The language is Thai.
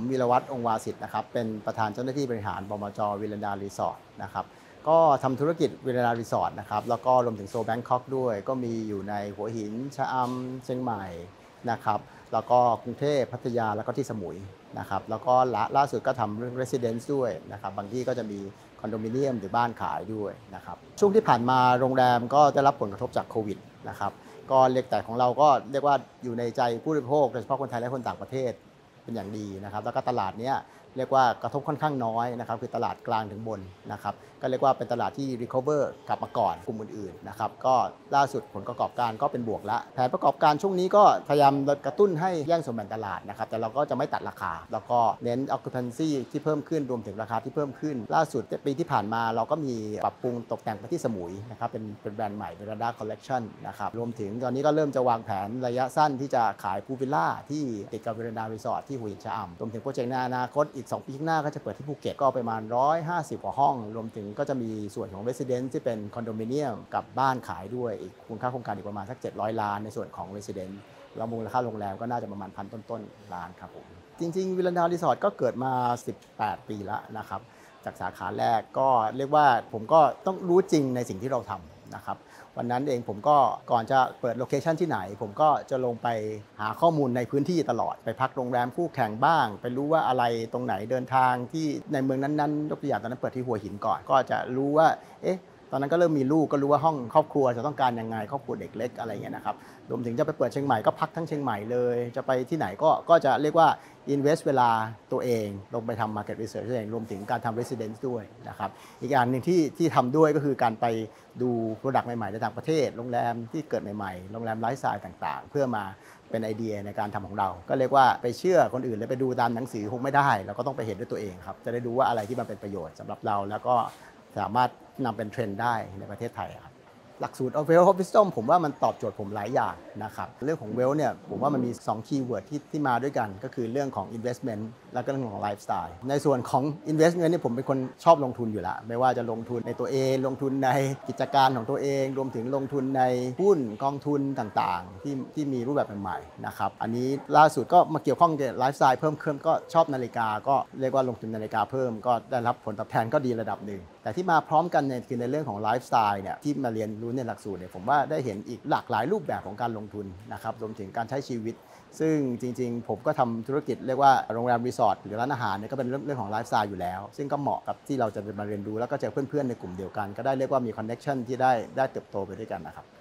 วีรวัฒน์องค์วาสิทธิ์นะครับเป็นประธานเจ้าหน้าที่บริหารบมจวิลันดารีสอร์ทนะครับก็ทำธุรกิจวิลันดารีสอร์ทนะครับแล้วก็รวมถึงโซแบงคอกด้วยก็มีอยู่ในหัวหินชะอำเชียงใหม่นะครับแล้วก็กรุงเทพพัทยาแล้วก็ที่สมุยนะครับแล้วก็ล่าสุดก็ทำเรื่อง Residence ด้วยนะครับบางที่ก็จะมีคอนโดมิเนียมหรือบ้านขายด้วยนะครับช่วงที่ผ่านมาโรงแรมก็ได้รับผลกระทบจากโควิดนะครับก็เรียกแต่ของเราก็เรียกว่าอยู่ในใจผู้บริโภคโดยเฉพาะคนไทยและคนต่างประเทศเป็นอย่างดีนะครับแล้วก็ตลาดเนี้ยเรียกว่ากระทบค่อนข้างน้อยนะครับคือตลาดกลางถึงบนนะครับก็เรียกว่าเป็นตลาดที่ recover กลับมาก่อนกลุ่มอื่นๆนะครับก็ล่าสุดผลประกอบการก็เป็นบวกละแผนประกอบการช่วงนี้ก็พยายามกระตุ้นให้แย่งส่วนแบ่งตลาดนะครับแต่เราก็จะไม่ตัดราคาแล้วก็เน้น occupancy ที่เพิ่มขึ้นรวมถึงราคาที่เพิ่มขึ้นล่าสุดปีที่ผ่านมาเราก็มีปรับปรุงตกแต่งไปที่สมุยนะครับเป็นแบรนด์ใหม่เป็น Radar Collection นะครับรวมถึงตอนนี้ก็เริ่มจะวางแผนระยะสั้นที่จะขายพูลวิลล่าที่ติดกับวิลันดารีสอร์ทที่หัวหินชะอำรวมถึงโปรเจกต์ในอนาคตอีก2 ปีข้างหน้าก็จะเปิดที่ภูเก็ตก็ประมาณ150 กว่าห้องรวมถึงก็จะมีส่วนของ Residence ที่เป็นคอนโดมิเนียมกับบ้านขายด้วยอีกมูลค่าโครงการอีกประมาณสัก700 ล้านในส่วนของ Residence แล้วมูลค่าโรงแรมก็น่าจะประมาณพันต้นๆล้านครับผมจริงๆวิลันดารีสอร์ทก็เกิดมา18 ปีแล้วนะครับจากสาขาแรกก็เรียกว่าผมก็ต้องรู้จริงในสิ่งที่เราทำนะครับวันนั้นเองผมก็ก่อนจะเปิดโลเคชันที่ไหนผมก็จะลงไปหาข้อมูลในพื้นที่ตลอดไปพักโรงแรมคู่แข่งบ้างไปรู้ว่าอะไรตรงไหนเดินทางที่ในเมืองนั้นๆยกตัวอย่างตอนนั้นเปิดที่หัวหินก่อนก็จะรู้ว่าตอนนั้นก็เริ่มมีลูกก็รู้ว่าห้องครอบครัวจะต้องการยังไงครอบครัวเด็กเล็กอะไรเงี้ยนะครับรวมถึงจะไปเปิดเชียงใหม่ก็พักทั้งเชียงใหม่เลยจะไปที่ไหนก็จะเรียกว่า invest เวลาตัวเองลงไปทำ market research ตัวเองรวมถึงการทำ residence ด้วยนะครับอีกอย่างหนึ่งที่ทำด้วยก็คือการไปดู product ใหม่ๆในต่างประเทศโรงแรมที่เกิดใหม่ๆโรงแรมไลฟ์สไตล์ต่างๆเพื่อมาเป็นไอเดียในการทำของเราก็เรียกว่าไปเชื่อคนอื่นเลยไปดูตามหนังสือคงไม่ได้เราก็ต้องไปเห็นด้วยตัวเองครับจะได้ดูว่าอะไรที่มันเป็นประโยชน์สำหรับเราแล้วก็สามารถนำเป็นเทรนด์ได้ในประเทศไทยครับหลักสูตร of Wealth of Wisdom ผมว่ามันตอบโจทย์ผมหลายอย่างนะครับเรื่องของ Wealth เนี่ยผมว่ามันมี2คีย์เวิร์ดที่มาด้วยกันก็คือเรื่องของ investment และก็เรื่องของ lifestyle ในส่วนของ investment เนี่ยผมเป็นคนชอบลงทุนอยู่แล้วไม่ว่าจะลงทุนในตัวเองลงทุนในกิจการของตัวเองรวมถึงลงทุนในหุ้นกองทุนต่างๆที่มีรูปแบบใหม่ๆนะครับอันนี้ล่าสุดก็มาเกี่ยวข้องกับ lifestyle เพิ่มขึ้นก็ชอบนาฬิกาก็เรียกว่าลงทุนนาฬิกาเพิ่มก็ได้รับผลตอบแทนก็ดีระดับหนึ่งแต่ที่มาพร้อมกันเนี่ยคือในเรื่องของไลฟ์สไตล์เนี่ยที่มาเรียนรู้ในหลักสูตรเนี่ยผมว่าได้เห็นอีกหลากหลายรูปแบบของการลงทุนนะครับรวมถึงการใช้ชีวิตซึ่งจริงๆผมก็ทำธุรกิจเรียกว่าโรงแรมรีสอร์ทหรือร้านอาหารเนี่ยก็เป็นเรื่องของไลฟ์สไตล์อยู่แล้วซึ่งก็เหมาะกับที่เราจะมาเรียนรู้แล้วก็เจอเพื่อนๆในกลุ่มเดียวกันก็ได้เรียกว่ามีคอนเนคชั่นที่ได้เติบโตไปด้วยกันนะครับ